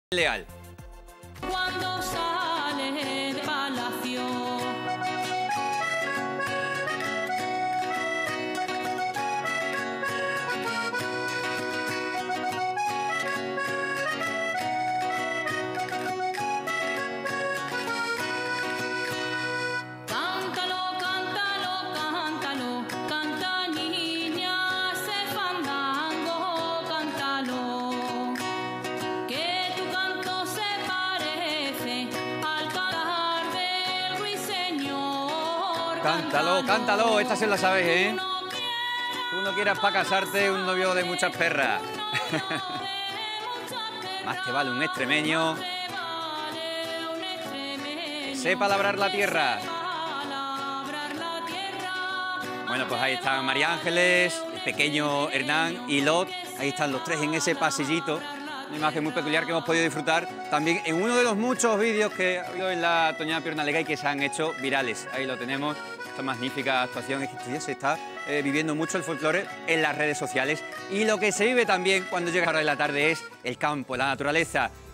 Leal. Cuando sale de palacio. Cántalo, cántalo, cántalo, canta niña, ese fandango, cántalo. Que tu canto se parece al cantar del ruiseñor. Cántalo, cántalo, esta se la sabes, ¿eh? Tú no quieras para casarte un novio de muchas perras. Más te vale un extremeño que sepa labrar la tierra. Bueno, pues ahí están María Ángeles, el pequeño Hernán y Lot. Ahí están los tres en ese pasillito. Una imagen muy peculiar que hemos podido disfrutar también en uno de los muchos vídeos que ha habido en la Toñada Piornalega y que se han hecho virales. Ahí lo tenemos, esta magnífica actuación. Es que este día se está viviendo mucho el folclore en las redes sociales. Y lo que se vive también cuando llega la hora de la tarde es el campo, la naturaleza.